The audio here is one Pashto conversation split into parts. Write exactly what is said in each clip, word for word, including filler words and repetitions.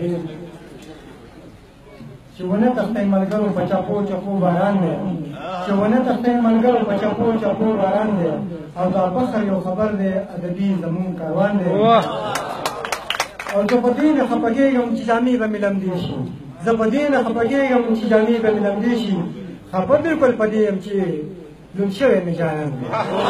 چې ونه تښتئ ملګرو په چپو چپو باران دی چې ونه تښتئ ملګرو په چپو چپو باران دی او دا فخر یو خبر دی ادبي زمونږ کاروان دی او زه په دې نه خفه کېږم چې جامې به مې لمدې شي زه په دې نه خفه کېږم چې جامې به مې لمدې شي خفه بلکل په دې یم چې لوند شوی مې جانان دی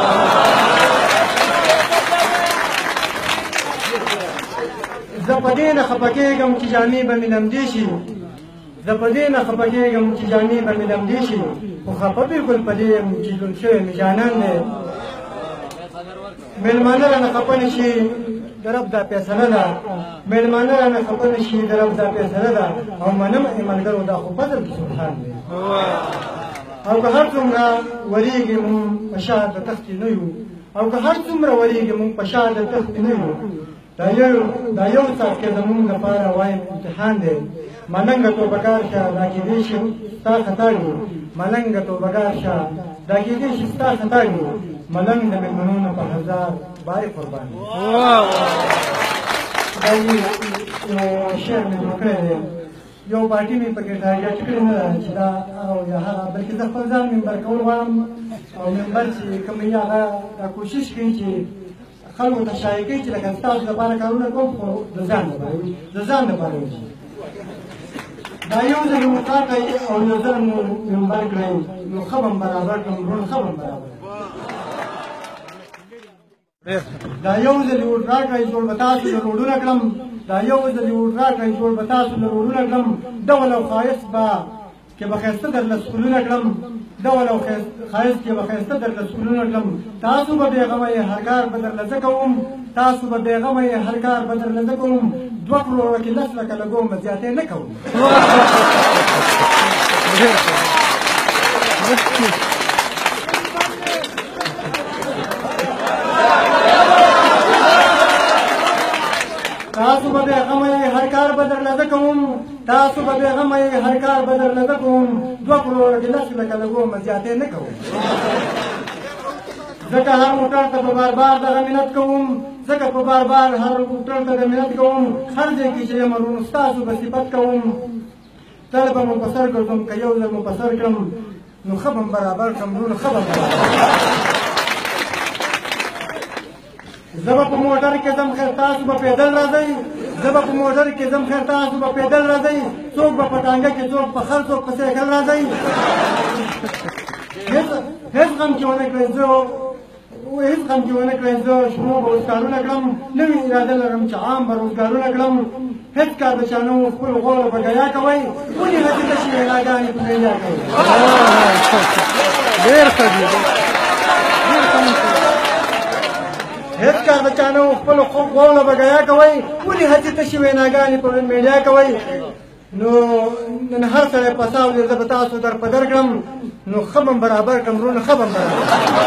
زه په دې نه خفه کېږم چې جامې به مې لمدې شي زه په دې نه خفه کېږم چې جامې به مې لمدې شي خو خفه بلکل په دې یم چې لوند شوی مې جانان دی مېلمانه رانه خفه نه شي د رب دا فیصله ده مېلمانه رانه خفه نه شي د رب دا فیصله ده او منم ای ملګرو دا خو فضل د سبحان دی او که هر څومره ورېږي مونږ په شا د تختې نه یو او که هر څومره ورېږي مونږ په شا د تختې نه یو دا یو دا یو څاڅکی زمونږ لپاره وایم امتحان دی ملنګه توبهګار شه دا کېدای شي ستا خطا وي ملنګه توبهګار شه دا کېدای شي ستا خطا وي ملنګ د مېلمنو په هزار بارې قربان دا یو شعر مې جوړ کړی دی یو پارټي مې پکې ټارګېټ کړې نه ده چې دا او یا هغه بلکې زه خپل ځان ممبر کول غواړم او ممبر چې کوم وي هغه دا کوشش کوي چې خلکو ته شایع کوي چې لکه ستاسو لپاره کارونه کوم خو د ځان لپاره وي د ځان لپاره وي دا یو ځل مو کار کوي او یو ځل مو ممبر کړئ نو ښه به م برابر کړم ورونه ښه به م برابر دا یو ځل یې ورته راکړئ جوړ به تاسو له روډونه کړم دا یو ځل یې ورته راکړئ جوړ به تاسو له روډونه کړم ډول او ښایست به چې به ښایسته درله سکولونه کړم ډول او ښایست چې به ښایسته درله سکولونه کړم تاسو به بېغمه یې هر کار به درله زه کوم تاسو به بېغمه یې هر کار به درله زه کوم دوه کروړه کې لس لکه لګوم به زیاتې نه کوم تاسو به بېغمه یې هر کار به درله زه کوم تاسو به بېغمه یې هر کار به درله زه کوم دوه کروړه کې لس لکه لګوم به زیاتې نه کوم ځکه هر موټر ته په بار بار دغه منت کوم ځکه په بار بار هر موټر ته د منت کوم هر ځای کې چې یم ورونو ستاسو به صفت کوم تل به مو په سر ګرځم که یو ځل مو په سر کړم نو ښه به م برابر کړم ورونو ښه به م برابر زه به په موټر کې ځم خیر تاسو به پیدل راځئ زه به په موټر کې ځم خیر تاسو به پیدل راځئ څوک به په ټانګه کې څوک په خر څوک په سایکل راځئ هېڅ غم چې ونه کړئ زه هېڅ غم چې ونه کړئ زه شنو به اوس کارونه کړم نوې اراده لرم چې عام به روزګارونه کړم هېڅ کار د چا نه و خپلو غوړو به ګیا کوئ ولې هسې تشې ویناګانې په میډیا کوئ ډېر ښه دي هېڅ کار د چا نه و خپلو غوړو به ګیا کوئ ولې هسې تشې ویناګانې په میډیا کوئ نو نن هر سړی پساو دی زه به تاسو در په در کړم نو ښه به م برابر کړم وروڼه ښه به م برابر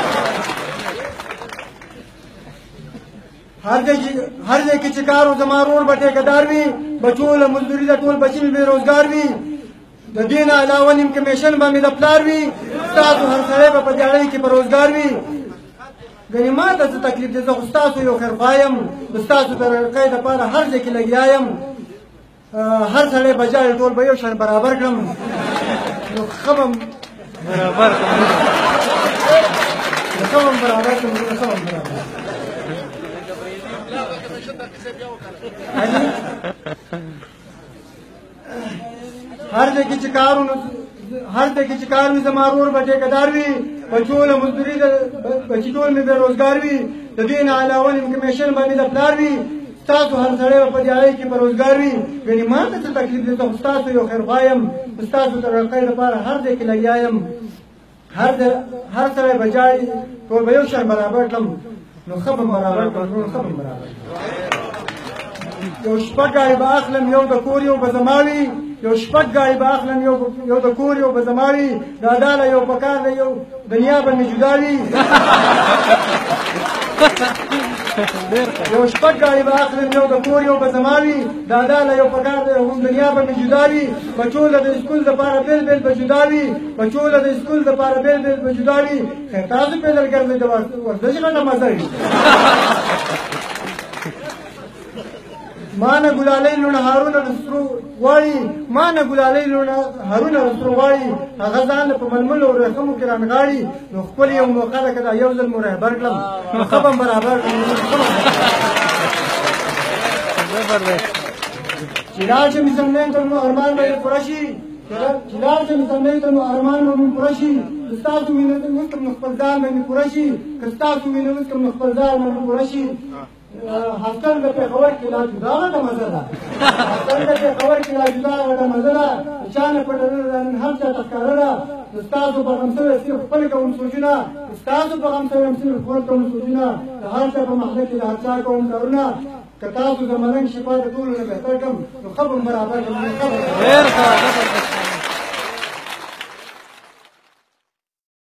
هر ځای کې چې کار و زما رور به ټیکهدار وي بچو له مزدوري د ټول بچي مې بېروزګار وي د دې نه علاوه نیم کمیشن به مې د پلار وي ستاسو هر سړی به په دیاړۍ کې په روزګار وي ګنې ما ته څه تکلیف دی زه خو ستاسو یو خیرخوا یم د ستاسو د رقۍ دپاره هر ځای کې لګیا یم هر سړی به جاړي ټول به یو شان برابر کړم نو ښه به برابر کړم ښه به برابر کړم ښه به برابر هر ځای کې چې کار هر ځای کې چې کار وي زما رور به ټیکهدار وي بچو له مزدوري بچي ټول مې بېروزګار وي د دې نه علاوه نیم کمیشن به مې د پلار وي ستاسو هر سړی به په دیاړۍ کې به روزګار وي ګنې ما ته څه تکلیف دی زه خو ستاسو یو خیرخوا یم ستاسو د رقۍ لپاره هر ځای کې لګیا یم هر سړی به جاړي ټول به یو شان برابر کړم نو ښه به م برابر کړم ټول ښه به م برابر یو شپږ ګاړې به اخلم یو د کور یو به زما وي یو شپږ ګاړې به اخلم یو د کور یو به زما وي ډاډا له یو پکار دی یو دنیا به مې جدا وي یو شپږ ګاړې به اخلم یو د کور یو به زما وي ډاډا له یو پکار دی یو دنیا به مې جدا وي بچو له د سکول دپاره بېل بېل به جدا وي بچو له د سکول دپاره بېل بېل به جدا وي خیر تاسو پیدل ګرځئ د ورزش غټه مزه وي ما نه ګلالۍ لوڼه هارونه رسرو غواړي ما نه ګلالۍ لوڼه هارونه رسرو غواړي هغه ځان په ململو او رسمو کې رانغاړي نو خپل یو موقع ده که دا یو ځل مو رهبر کړم نو ښه به م برابر کړم چې لاړ شم زمنۍ ته نو ارمان به یې پوره شي چې لاړ شم زمنۍ ته نو ارمان به مې پوره شي که ستاسو وینه وڅکم نو خپل ځان به مې پوره شي که ستاسو وینه وڅکم نو خپل ځان به مې پوره شي هستن د پېښور کې لا جدا غټه مزه ده هستن د پېښور کې لا جدا غټه مزه ده چا نه پټه نه ده نن هر چا ته ښکاره ده ستاسو په غم سوی صرف خپل کوم سوچونه ستاسو په غم سوی صرف خپل کوم سوچونه د هر چا په محله کې د هر چا کوم کارونه که تاسو د ملنګ شفا د ټولو نه بهتر کړم نو ښه به م برابر کړم